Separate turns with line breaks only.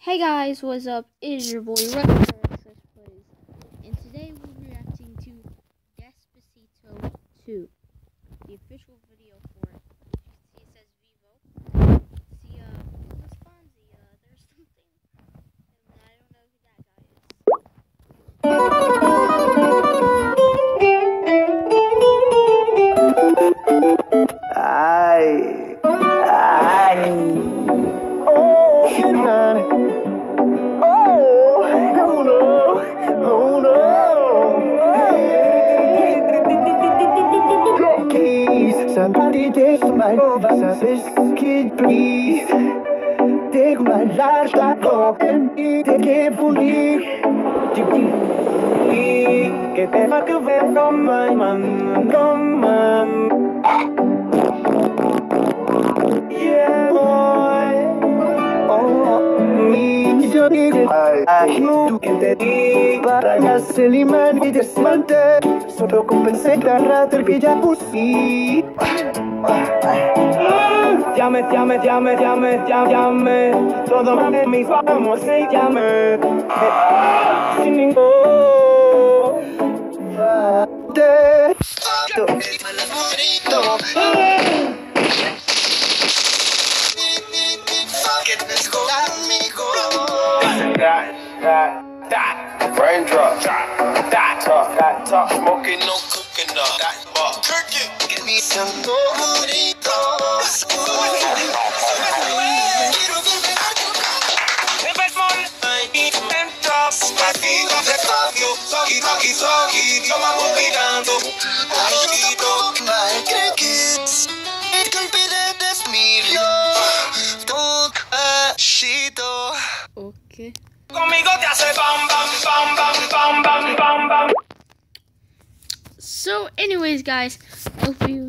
Hey guys, what's up? It is your boy Plays, and today we'll be reacting to Despacito 2, the official video for it. You see it says Vivo. See, Luis Fonsi, there's something, and I don't know who that guy
Somebody take my over, this kid, please. Take my life, stop talking, take it from me. Get the fuck away from my man, yeah, boy. Oh, me, yo digo, I know que te di para hacerle man y desmante. Solo compensé la que ya puse. Llame, todo mis vamos y llame. Sin ningún
Raindrop, top, smoking, no cooking up. Turkey, give me some burritos.
Okay. So anyways guys, I hope you